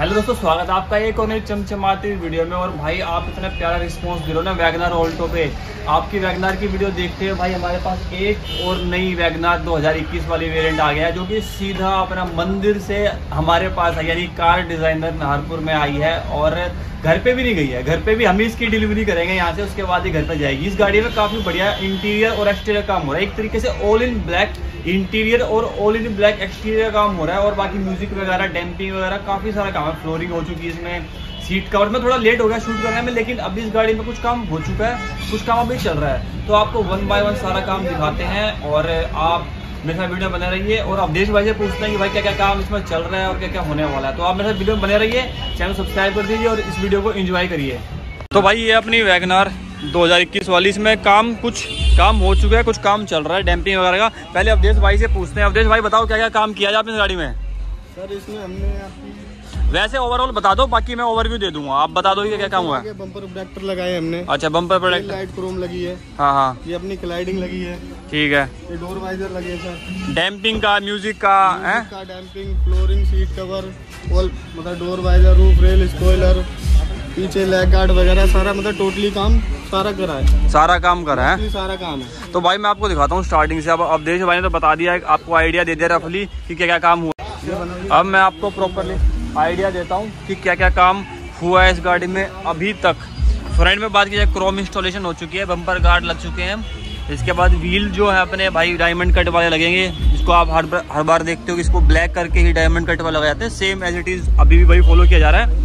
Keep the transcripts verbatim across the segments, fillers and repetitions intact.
Hello दोस्तों, स्वागत है आपका एक और नई चमचमाती वीडियो में। और भाई आप इतना प्यारा रिस्पांस दे रहे हो ना वैगनार ऑल्टो पे। आपकी वैगनार की वीडियो देखते हुए भाई हमारे पास एक और नई वैगनार दो हज़ार इक्कीस वाली वेरिएंट आ गया है, जो कि सीधा अपना मंदिर से हमारे पास है, यानी कार डिजाइनर नाहरपुर में आई है। और घर पे भी नहीं गई है, घर पे भी हम ही इसकी डिलीवरी करेंगे यहाँ से, उसके बाद ही घर पे जाएगी। इस गाड़ी में काफी बढ़िया इंटीरियर और एक्सटीरियर काम हो रहा है, एक तरीके से ऑल इन ब्लैक इंटीरियर और ऑल इन ब्लैक एक्सटीरियर काम हो रहा है। और बाकी म्यूजिक वगैरह, डैम्पिंग वगैरह काफी सारा काम है। फ्लोरिंग हो चुकी है इसमें, सीट कवर में थोड़ा लेट हो गया शूट करने में, लेकिन अभी इस गाड़ी में कुछ काम हो चुका है, कुछ काम अभी चल रहा है। तो आपको वन बाय वन सारा काम दिखाते हैं और आप मेरे साथ वीडियो बने रहिए। और अवधेश भाई से पूछते हैं कि भाई क्या क्या काम इसमें चल रहा है और क्या क्या होने वाला है। तो आप मेरे साथ वीडियो में बने रहिए, चैनल सब्सक्राइब कर दीजिए और इस वीडियो को एंजॉय करिए। तो भाई ये अपनी वैगनार दो हज़ार इक्कीस वाली, इसमें काम कुछ काम हो चुका है, कुछ काम चल रहा है डैम्पिंग वगैरह का। पहले अवधेश भाई से पूछते हैं। अवधेश भाई बताओ क्या क्या काम किया जाए आपने गाड़ी में? सर इसमें हमने आपकी वैसे ओवरऑल बता दो, बाकी मैं ओवरव्यू दे दूंगा, आप बता दो कि क्या क्या काम हुआ है। बम्पर प्रोटेक्टर लगाए हमने। अच्छा, बम्पर प्रोटेक्टर, लाइट क्रोम लगी है। हाँ हाँ, ये अपनी क्लाइडिंग लगी है। ठीक है। ये डोर वाइजर लगे हैं सर। डैम्पिंग का, म्यूजिक का है का damping, flooring, seat cover, all मतलब door visor, roof rail, spoiler, पीछे लैग गार्ड वगैरह सारा, मतलब टोटली काम सारा करा है। सारा काम करा है, सारा काम है। तो भाई मैं आपको दिखाता हूँ स्टार्टिंग से। अब अवधेश भाई ने तो बता दिया है, आपको आइडिया दे दिया रफली कि क्या क्या काम हुआ। अब मैं आपको प्रॉपरली आइडिया देता हूँ कि क्या क्या काम हुआ है इस गाड़ी में अभी तक। फ्रंट में बात की जाए, क्रोम इंस्टॉलेशन हो चुकी है, बम्पर गार्ड लग चुके हैं। इसके बाद व्हील जो है अपने भाई डायमंड कट वाले लगेंगे, जिसको आप हर बार हर बार देखते हो कि इसको ब्लैक करके ही डायमंड कट वाले लगाए जाते हैं। सेम एज इट इज अभी भी वही फॉलो किया जा रहा है।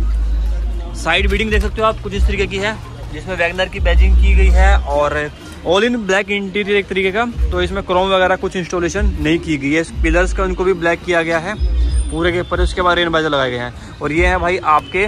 साइड बीडिंग देख सकते हो आप, कुछ इस तरीके की है, जिसमें वैगनर की बैजिंग की गई है और ऑल इन ब्लैक इंटीरियर एक तरीके का। तो इसमें क्रोम वगैरह कुछ इंस्टॉलेशन नहीं की गई है। पिलर्स का उनको भी ब्लैक किया गया है पूरे के ऊपर। उसके बाद रेन बाइजर लगाए गए हैं। और ये है भाई आपके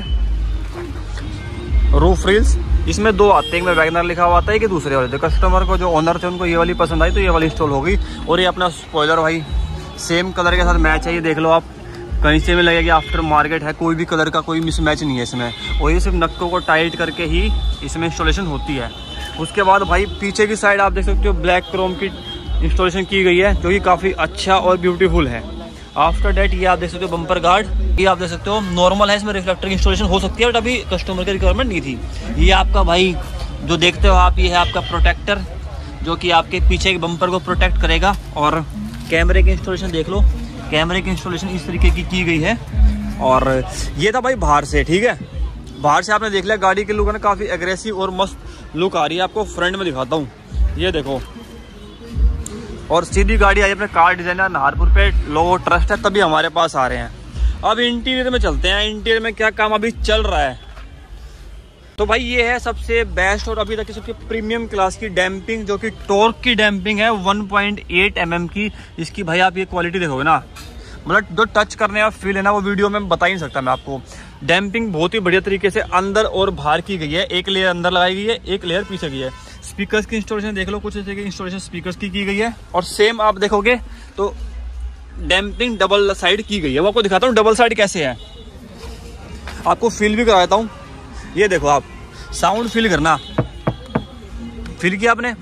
रूफ रिल्स। इसमें दो आते हैं, एक में वैगनर लिखा हुआ आता है कि दूसरे वाले। तो कस्टमर को जो ओनर थे उनको ये वाली पसंद आई तो ये वाली इंस्टॉल होगी। और ये अपना स्पॉइलर भाई सेम कलर के साथ मैच है, ये देख लो आप, कहीं से भी लगेगा आफ्टर मार्केट है, कोई भी कलर का कोई मिसमैच नहीं है इसमें। और ये सिर्फ नक्कों को टाइट करके ही इसमें इंस्टॉलेशन होती है। उसके बाद भाई पीछे की साइड आप देख सकते हो ब्लैक क्रोम की इंस्टॉलेशन की गई है, जो कि काफ़ी अच्छा और ब्यूटीफुल है। आफ्टर डेट ये आप देख सकते हो बम्पर गार्ड, ये आप देख सकते हो नॉर्मल है, इसमें रिफ्लेक्टर की इंस्टॉलेशन हो सकती है, बट अभी कस्टमर की रिक्वायरमेंट नहीं थी। ये आपका भाई जो देखते हो आप, ये है आपका प्रोटेक्टर, जो कि आपके पीछे के बम्पर को प्रोटेक्ट करेगा। और कैमरे की इंस्टॉलेशन देख लो, कैमरे की इंस्टॉलेशन इस तरीके की की गई है। और ये था भाई बाहर से, ठीक है। बाहर से आपने देख लिया, गाड़ी की लुक है ना काफ़ी एग्रेसिव और मस्त लुक आ रही है। आपको फ्रंट में दिखाता हूँ, ये देखो। और सीधी गाड़ी आई अपने कार डिजाइनर नाहरपुर पे, लोगो ट्रस्ट है तभी हमारे पास आ रहे हैं। अब इंटीरियर में चलते हैं, इंटीरियर में क्या काम अभी चल रहा है। तो भाई ये है सबसे बेस्ट और अभी तक की सबसे प्रीमियम क्लास की डैम्पिंग, जो कि टॉर्क की डैम्पिंग है one point eight M M की। इसकी भाई आप ये क्वालिटी देखोगे ना, मतलब जो टच करने का फील है ना, वो वीडियो में बता ही नहीं सकता मैं आपको। डैम्पिंग बहुत ही बढ़िया तरीके से अंदर और बाहर की गई है। एक लेयर अंदर लगाई गई है, एक लेयर पीछे की है। स्पीकर्स की इंस्टॉलेशन देख लो, कुछ ऐसे की इंस्टॉलेशन स्पीकर्स की की गई है। और सेम आप देखोगे तो डैम्पिंग डबल साइड की गई है। वो आपको दिखाता हूँ डबल साइड कैसे है, आपको फील भी कराता हूँ। ये देखो आप, साउंड फील करना, फील किया आपने,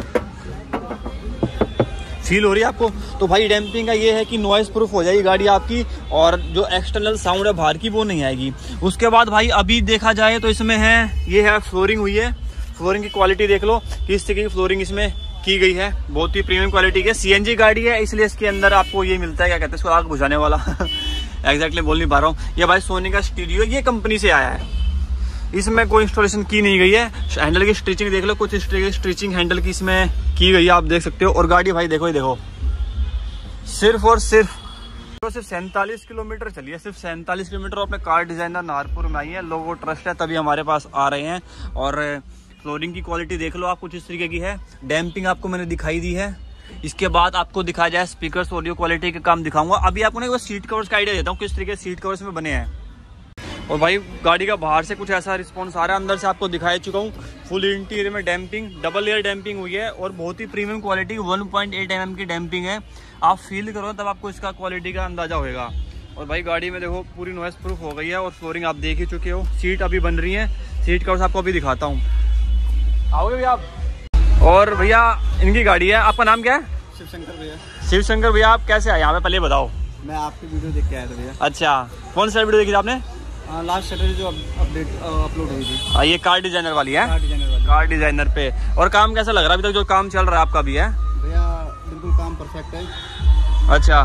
फील हो रही है आपको। तो भाई डैम्पिंग का ये है कि नॉइस प्रूफ हो जाएगी गाड़ी आपकी, और जो एक्सटर्नल साउंड है बाहर की वो नहीं आएगी। उसके बाद भाई अभी देखा जाए तो इसमें है, ये है फ्लोरिंग हुई है। फ्लोरिंग की क्वालिटी देख लो, किस तरीके की फ्लोरिंग इसमें की गई है, बहुत ही प्रीमियम क्वालिटी की। सीएनजी गाड़ी है, इसलिए इसके अंदर आपको ये मिलता है, क्या कहते हैं इसको, आग बुझाने वाला एग्जैक्टली बोल नहीं पा रहा हूँ। ये भाई सोनी का स्टीरियो, ये कंपनी से आया है, इसमें कोई इंस्टॉलेशन की नहीं गई है। हैंडल की स्टिचिंग देख लो, कुछ इस तरीके की स्टिचिंग हैंडल की इसमें की गई है, आप देख सकते हो। और गाड़ी भाई देखो, ये देखो, सिर्फ और सिर्फ तो सिर्फ सैंतालीस किलोमीटर चली है, सिर्फ सैंतालीस किलोमीटर अपने कार डिजाइनर नाहरपुर में आई है। लोगो ट्रस्ट है तभी हमारे पास आ रहे हैं। और फ्लोरिंग की क्वालिटी देख लो आप, कुछ इस तरीके की है। डैम्पिंग आपको मैंने दिखाई दी है। इसके बाद आपको दिखाया जाए स्पीकर्स, ऑडियो क्वालिटी के काम दिखाऊंगा। अभी आपको ना सीट कवर्स का आइडिया देता हूँ, किस तरीके से सीट कवर्स में बने हैं। और भाई गाड़ी का बाहर से कुछ ऐसा रिस्पॉन्स आ रहा है, अंदर से आपको दिखाई चुका हूँ। फुल इंटीरियर में डैम्पिंग, डबल लेयर डैम्पिंग हुई है और बहुत ही premium quality one point eight M M की डैम्पिंग है। आप फील करो तब आपको इसका क्वालिटी का अंदाजा होगा। और भाई गाड़ी में देखो पूरी नॉइस प्रूफ हो गई है। और फ्लोरिंग आप देख ही चुके हो, सीट अभी बन रही है, सीट कवर्स आपको अभी दिखाता हूँ, आओगे भैया आप। और भैया इनकी गाड़ी है, आपका नाम क्या है? शिवशंकर भैया। शिवशंकर भैया, आप कैसे आए यहाँ पे पहले बताओ। मैं आपकी वीडियो देख के आया था भैया। अच्छा, कौन सा वीडियो देखी थी आपने? लास्ट सैटरडे जो अपडेट अपलोड हुई थी। आ, ये कार डिजाइनर वाली है, कार डिजाइनर वाली। कार डिजाइनर पे। और काम कैसा लग रहा है अभी तक जो काम चल रहा है आपका भी है? भैया बिल्कुल काम परफेक्ट है। अच्छा,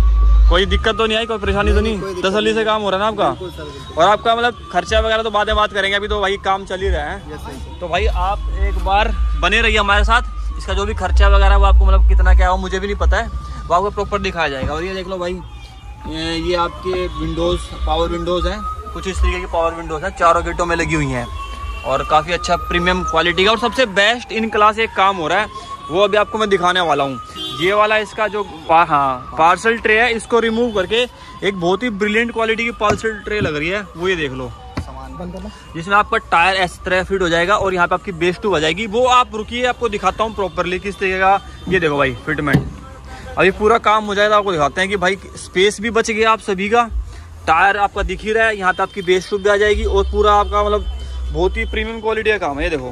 कोई दिक्कत तो नहीं आई, कोई परेशानी तो नहीं? तसल्ली से काम हो रहा है ना आपका? और आपका मतलब खर्चा वगैरह तो बाद में बात करेंगे, अभी तो भाई काम चल ही रहा है। तो भाई आप एक बार बने रहिए हमारे साथ, इसका जो भी खर्चा वगैरह वो आपको मतलब कितना क्या हो मुझे भी नहीं पता है, वो आपको प्रॉपर दिखाया जाएगा। और ये देख लो भाई, ये आपके विंडोज़ पावर विंडोज़ हैं, कुछ इस तरीके की पावर विंडोज़ हैं, चारों गेटों में लगी हुई हैं और काफ़ी अच्छा प्रीमियम क्वालिटी का। और सबसे बेस्ट इन क्लास एक काम हो रहा है, वो अभी आपको मैं दिखाने वाला हूँ। ये वाला इसका जो पा, हाँ पार्सल ट्रे है, इसको रिमूव करके एक बहुत ही ब्रिलियंट क्वालिटी की पार्सल ट्रे लग रही है, वो ये देख लो, जिसमें आपका टायर इस तरह फिट हो जाएगा और यहाँ पे आपकी बेस टू आ जाएगी। वो आप रुकिए, आपको दिखाता हूँ प्रॉपरली किस तरीके का। ये देखो भाई फिटमेंट, अभी पूरा काम हो जाएगा, आपको दिखाते हैं कि भाई स्पेस भी बच गया आप सभी का, टायर आपका दिख ही रहा है, यहाँ पे आपकी बेस टू भी आ जाएगी और पूरा आपका मतलब बहुत ही प्रीमियम क्वालिटी का काम है। ये देखो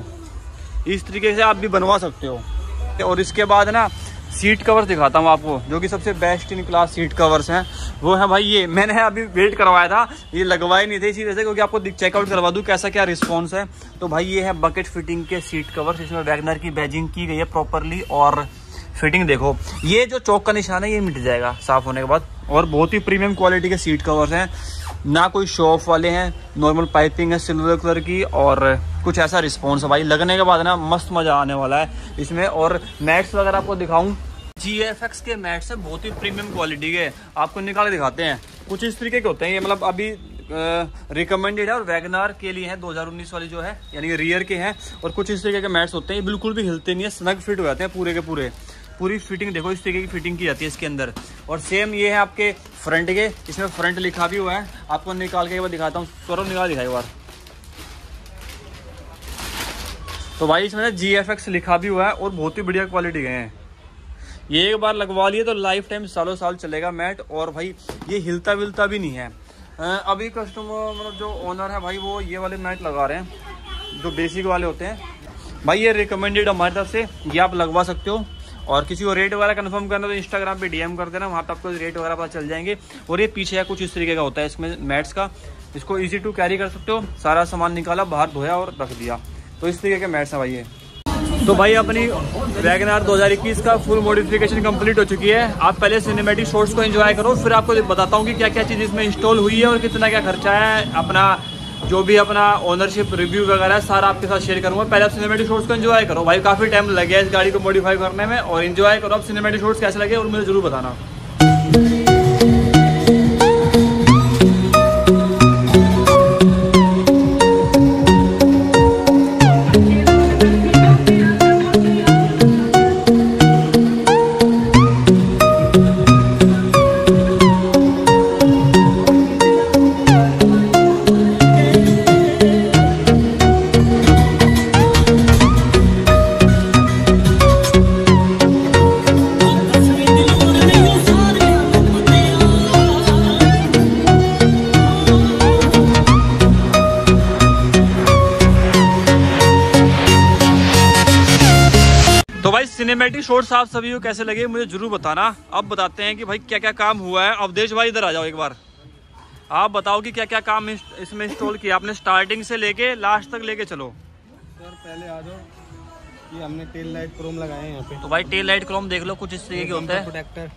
इस तरीके से आप भी बनवा सकते हो। और इसके बाद ना सीट कवर दिखाता हूँ आपको, जो कि सबसे best in class seat covers हैं, वो है भाई ये। मैंने अभी वेट करवाया था, ये लगवाए नहीं थे इसी वजह से, क्योंकि आपको चेकआउट करवा दूँ कैसा क्या रिस्पॉन्स है। तो भाई ये है बकेट फिटिंग के सीट कवर्स, इसमें वैगनर की बैजिंग की गई है प्रॉपरली। और फिटिंग देखो, ये जो चौक का निशान है ये मिट जाएगा साफ होने के बाद। और बहुत ही प्रीमियम क्वालिटी के सीट कवर्स हैं, ना कोई शो ऑफ वाले हैं, नॉर्मल पाइपिंग है सिल्वर कलर की और कुछ ऐसा रिस्पॉन्स है भाई। लगने के बाद ना मस्त मजा आने वाला है इसमें। और मैट्स वगैरह आपको दिखाऊं, जी एफ एक्स के मैट्स है, बहुत ही प्रीमियम क्वालिटी के, आपको निकाल के दिखाते हैं। कुछ इस तरीके के होते हैं ये, मतलब अभी रिकमेंडेड है और वैगनार के लिए है, दो हज़ार उन्नीस वाली जो है, यानी रियर के हैं। और कुछ इस तरीके के मैट्स होते हैं, ये बिल्कुल भी हिलते नहीं है, स्नग फिट हो जाते हैं पूरे के पूरे। पूरी फिटिंग देखो, इस तरीके की फिटिंग की जाती है इसके अंदर। और सेम ये है आपके फ्रंट के, इसमें फ्रंट लिखा भी हुआ है, आपको निकाल के एक बार दिखाता हूँ। स्वरूप निकाल दिखाई बार। तो भाई इसमें जी एफ एक्स लिखा भी हुआ है और बहुत ही बढ़िया क्वालिटी के हैं। ये एक बार लगवा लिए तो लाइफ टाइम सालों साल चलेगा मैट। और भाई ये हिलता विलता भी नहीं है। अभी कस्टमर मतलब जो ओनर है भाई, वो ये वाले मैट लगा रहे हैं जो बेसिक वाले होते हैं भाई। ये रिकमेंडेड हमारी तरफ से, ये आप लगवा सकते हो। और किसी को रेट वगैरह कंफर्म करना तो इंस्टाग्राम पे डीएम कर देना, वहाँ पे आपको रेट वगैरह पता चल जाएंगे। और ये पीछे है कुछ इस तरीके का होता है इसमें मैट्स का, इसको इजी टू कैरी कर सकते हो। सारा सामान निकाला, बाहर धोया और रख दिया, तो इस तरीके के मैट्स हैं भाई ये। तो भाई अपनी वैगनार दो हज़ार इक्कीस का फुल मॉडिफिकेशन कंप्लीट हो चुकी है। आप पहले सिनेमैटिक शॉट्स को एंजॉय करो, फिर आपको बताता हूँ कि क्या क्या चीज़ इसमें इंस्टॉल हुई है और कितना क्या खर्चा है। अपना जो भी अपना ओनरशिप रिव्यू वगैरह सारा आपके साथ शेयर करूंगा। पहले आप सिनेमैटिक शॉट्स को एंजॉय करो भाई, काफ़ी टाइम लग गया इस गाड़ी को मॉडिफाई करने में। और एंजॉय करो आप सिनेमैटिक शॉट्स कैसे लगे और मुझे जरूर बताना। तो भाई सिनेमैटिक शॉट्स आप सभी को कैसे लगे मुझे जरूर बताना। अब बताते हैं कि भाई क्या क्या काम हुआ है। अवधेश भाई इधर आ जाओ एक बार, आप बताओ कि क्या क्या काम इसमें इंस्टॉल किया आपने, स्टार्टिंग से लेके लास्ट तक लेके चलो। सर पहले आ जाओ, ये हमने टेल लाइट क्रोम लगाए हैं यहाँ पे। तो भाई टेल लाइट क्रोम देख लो, कुछ इस तरीके के होता है। प्रोटेक्टर,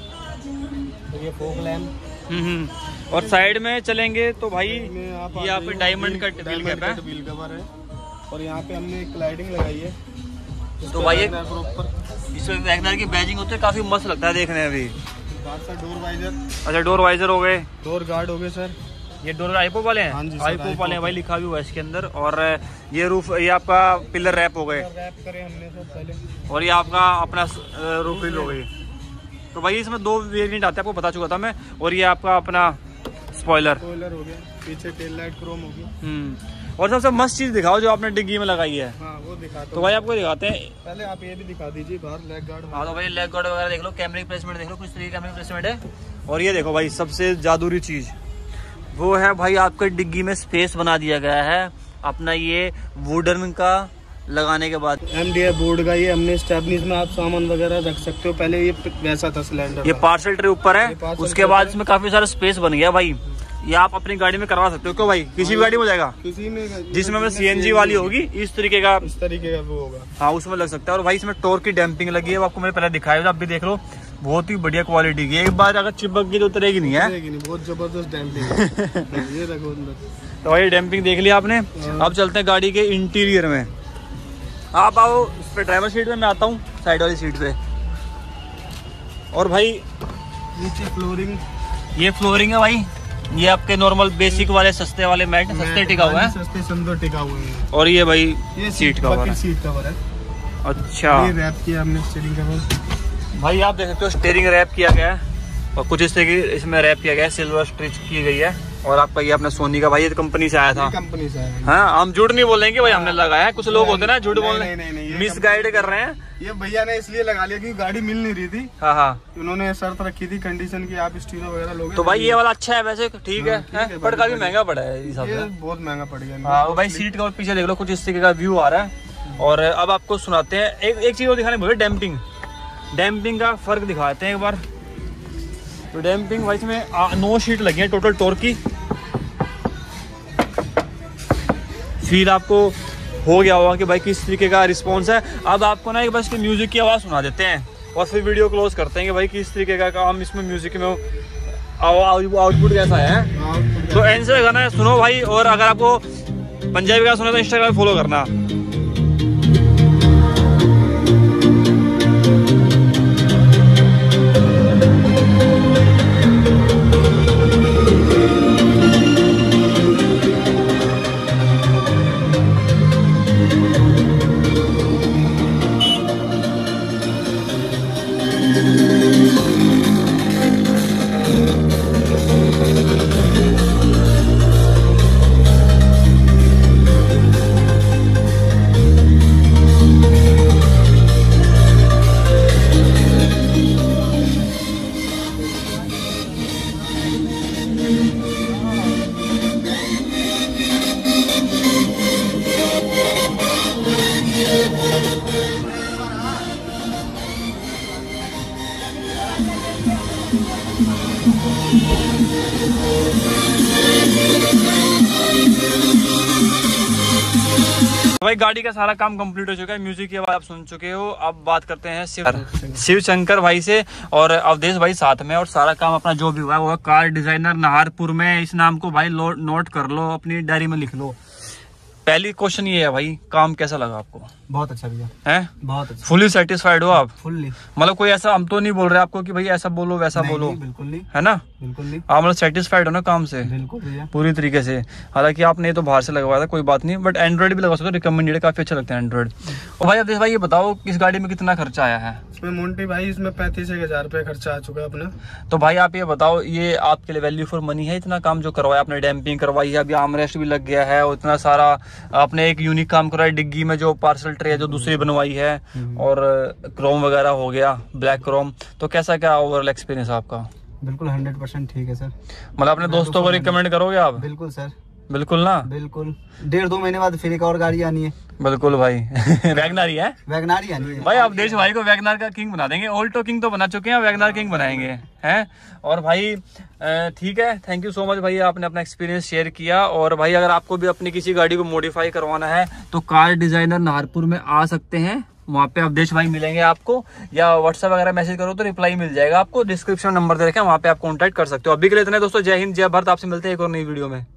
तो ये फोक लैम्प। हम्म और साइड में चलेंगे तो भाई ये आप यहाँ पे डायमंड का व्हील कैप है, व्हील कवर है। और यहाँ पे हमने एक स्लाइडिंग लगाई है। तो भाई इसमें वैगनर की बैजिंग होती है, काफी मस्त लगता है देखने में भी। डोर वाइजर, अच्छा डोर वाइजर हो गए, डोर गार्ड हो गए सर। ये डोर आईपो वाले हैं? हाँ जी, आईपो वाले हैं भाई, लिखा भी हुआ है इसके अंदर। और ये रूफ, ये आपका पिलर रैप हो गए, रैप करे हमने सर पहले। और ये आपका अपना रूफ हिल हो गई। तो भाई इसमें दो वेरिएंट आते हैं, आपको बता चुका था मैं। और ये आपका अपना स्पॉइलर स्पॉइलर हो गया, पीछे टेल लाइट क्रोम हो गई। हम्म और सबसे मस्त चीज दिखाओ जो आपने डिग्गी में लगाई है। हाँ वो दिखाते तो भाई आपको दिखाते हैं, पहले आप ये भी दिखा दीजिए बाहर लेग गार्ड। हाँ तो भाई लेग गार्ड वगैरह देख लो, कैमरे की प्लेसमेंट देख लो, कुछ तरीके कैमरे की प्लेसमेंट है। और ये देखो भाई सबसे जादुई चीज वो है भाई, आपके डिग्गी में स्पेस बना दिया गया है अपना ये वुडन का लगाने के बाद। एमडीएफ बोर्ड का ये हमने स्टेपनीज में आप सामान वगैरह रख सकते हो। पहले ये वैसा था सिलेंडर, ये पार्सल ट्रे ऊपर है, उसके बाद इसमें काफी सारा स्पेस बन गया भाई। ये आप अपनी गाड़ी में करवा सकते हो। क्यों भाई, किसी भी गाड़ी में हो जाएगा, किसी में जिसमें मतलब सीएनजी वाली होगी इस तरीके का, इस तरीके का वो होगा। हाँ उसमें लग सकता है। और भाई इसमें टॉर्क की डैम्पिंग लगी है, आपको मैंने पहले दिखाया था, आप भी देख लो, बहुत ही बढ़िया क्वालिटी की। एक बार अगर चिपक गई तो उतरेगी नहीं है, नहीं, बहुत जबरदस्त डैम्पिंग। ये देखो अंदर। तो भाई डैम्पिंग देख लिया आपने। अब चलते हैं गाड़ी के इंटीरियर में। आप आओ इस पे ड्राइवर सीट में, मैं आता हूँ साइड वाली सीट पे। और भाई नीचे फ्लोरिंग, ये फ्लोरिंग है भाई, ये आपके नॉर्मल बेसिक वाले सस्ते वाले मैट, सस्ते टिका हुआ है, सस्ते सुंदर टिका हुए हैं। और ये भाई ये सीट कवर है, सीट कवर है। अच्छा, ये रैप किया हमने स्टीयरिंग कवर। भाई आप देख सकते हो स्टीयरिंग रैप किया गया है, और कुछ इस तरीके इसमें रैप किया गया है, सिल्वर स्टिच की गई है। और आपका ये अपना सोनी का भाई, ये कंपनी से आया था, कंपनी से आया। हाँ हम झूठ नहीं बोलेंगे भाई, हमने लगाया है। कुछ लोग होते हैं ना झूठ बोलने, मिस गाइड कर रहे हैं। ये भैया ने इसलिए लगा लिया क्योंकि गाड़ी मिल नहीं रही थी। हाँ हाँ, उन्होंने शर्त रखी थी कंडीशन की, आप स्टीरो वगैरह लोगे। तो भाई ये वाला अच्छा है वैसे, ठीक है, है पर काफी महंगा पड़ा है इस हिसाब ये से, बहुत महंगा पड़ गया। हाँ भाई सीट का पीछे देख लो, कुछ इस तरीके का व्यू आ रहा है। और अब आपको सुनाते हैं एक एक चीज और दिखाने बोले, डैम्पिंग। डैम्पिंग का फर्क दिखाते हैं एक बार। तो डैम्पिंग भाई इसमें नौ शीट लगी है टोटल टॉर्क की। फील आपको हो गया होगा कि भाई किस तरीके का रिस्पॉन्स है। अब आपको ना एक बस म्यूजिक की आवाज़ सुना देते हैं और फिर वीडियो क्लोज करते हैं कि भाई किस तरीके का काम इसमें म्यूजिक में आउटपुट कैसा है। तो एंड से गाना सुनो भाई, और अगर आपको पंजाबी का सुना तो इंस्टाग्राम फॉलो करना। भाई गाड़ी का सारा काम कंप्लीट हो चुका है, म्यूजिक की आवाज आप सुन चुके हो। अब बात करते हैं शिव शिव शंकर भाई से और अवधेश भाई साथ में, और सारा काम अपना जो भी हुआ है वो कार डिजाइनर नाहरपुर में। इस नाम को भाई नोट कर लो, अपनी डायरी में लिख लो। पहली क्वेश्चन ये है भाई, काम कैसा लगा आपको? बहुत अच्छा भैया, है बहुत अच्छा। फुली सेटिस्फाइड हो आप? फुल्ली, मतलब कोई ऐसा हम तो नहीं बोल रहे आपको कि भाई ऐसा बोलो वैसा नहीं, बोलो, नहीं, बिल्कुल नहीं, है ना, बिल्कुल नहीं। आप मतलब सेटिस्फाइड हो ना काम से? बिल्कुल भैया, पूरी तरीके से। हालांकि आपने ये तो बाहर से लगवाया था, कोई बात नहीं, बट एंड्रॉइड भी लगा सकते हो, रिकमेंडेड, काफी अच्छा लगता है एंड्रॉइड। और भाई अवधेश भाई ये बताओ, इस गाड़ी में कितना खर्चा आया है? इसमें मोन्टी भाई इसमें पैंतीस एक हजार रुपये खर्चा आ चुका है अपना। तो भाई आप ये बताओ, ये आपके लिए वैल्यू फॉर मनी है? इतना काम जो करवाया आपने, डैम्पिंग करवाई है, अभी आर्मरेस्ट भी लग गया है, इतना सारा आपने एक यूनिक काम करवाया, डिग्गी में जो पार्सल ट्रे जो दूसरी बनवाई है, और क्रोम वगैरह हो गया, ब्लैक क्रोम। तो कैसा क्या ओवरऑल एक्सपीरियंस आपका? बिल्कुल हंड्रेड परसेंट ठीक है सर। मतलब अपने दोस्तों को रिकमेंड करोगे आप? बिल्कुल सर, बिल्कुल ना, बिल्कुल। डेढ़ दो महीने बाद फिर एक और गाड़ी आनी है। बिल्कुल भाई वैगनार ही है, वैगनार ही आनी है भाई। आप देश भाई को वैगनार का किंग बना देंगे, ऑल्टो किंग तो बना चुके हैं, वैगनार किंग बनाएंगे, हैं। और भाई ठीक है, थैंक यू सो मच भाई, आपने अपना एक्सपीरियंस शेयर किया। और भाई अगर आपको भी अपनी किसी गाड़ी को मॉडिफाई करवाना है तो कार डिजाइनर नाहरपुर में आ सकते हैं, वहाँ पे अवधेश भाई मिलेंगे आपको, या व्हाट्सएप वगैरह मैसेज करो तो रिप्लाई मिल जाएगा आपको। डिस्क्रिप्शन नंबर दे रखे हैं, वहाँ पे आप कॉन्टैक्ट कर सकते हो। अभी के लिए इतने दोस्तों, जय हिंद जय भारत, आपसे मिलते हैं एक और नई वीडियो में।